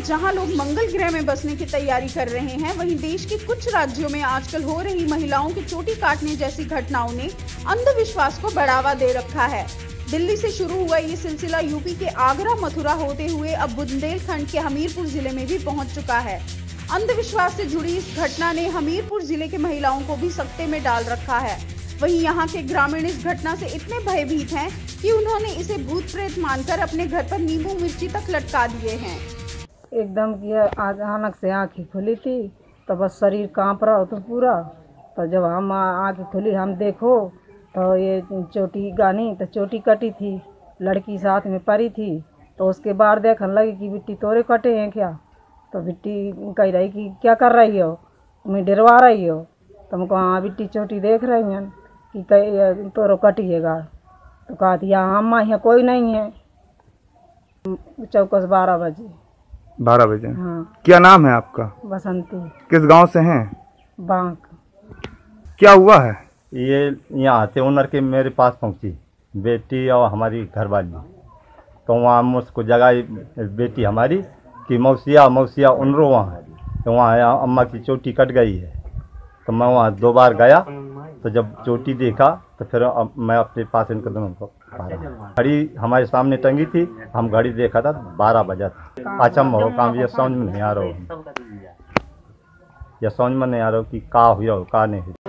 जहां लोग मंगल ग्रह में बसने की तैयारी कर रहे हैं, वहीं देश के कुछ राज्यों में आजकल हो रही महिलाओं की चोटी काटने जैसी घटनाओं ने अंधविश्वास को बढ़ावा दे रखा है। दिल्ली से शुरू हुआ ये सिलसिला यूपी के आगरा मथुरा होते हुए अब बुंदेलखंड के हमीरपुर जिले में भी पहुंच चुका है। अंधविश्वास से जुड़ी इस घटना ने हमीरपुर जिले के महिलाओं को भी सकते में डाल रखा है। वहीं यहाँ के ग्रामीण इस घटना से इतने भयभीत हैं कि उन्होंने इसे भूत प्रेत मानकर अपने घर पर नींबू मिर्ची तक लटका दिए हैं। एकदम किया, अचानक से आँखें खुली थी तो बस शरीर कांप रहा हो तो पूरा। तो जब हम आँखें खुली, हम देखो तो ये चोटी गानी तो चोटी कटी थी, लड़की साथ में पड़ी थी। तो उसके बाद देखने लगी कि बिट्टी तोरे कटे हैं क्या। तो बिट्टी कह रही कि क्या कर रही हो, मैं डरवा रही हो। तो हमको हाँ बिट्टी चोटी देख रही हैं कि तोरो कटिएगा। तो कहा थी यहाँ अम्मा यहाँ कोई नहीं है। चौकस 12 बजे। 12 बजे? हाँ। क्या नाम है आपका? बसंती। किस गांव से हैं? बांक। क्या हुआ है? ये यहाँ आते ओनर के मेरे पास पहुँची बेटी और हमारी घरवाली। तो वहाँ मुझको जगाई बेटी हमारी कि मौसिया उनरो वहाँ। तो वहाँ अम्मा की चोटी कट गई है। तो मैं वहाँ 2 बार गया। तो जब चोटी देखा तो फिर मैं अपने पास इनके दोनों को घड़ी हमारे सामने टंगी थी। हम घड़ी देखा था 12 बजा था। अचंभव हो काम ये समझ में नहीं आ रहा हो, ये समझ में नहीं आ रहा हो कि का हुआ हो का नहीं।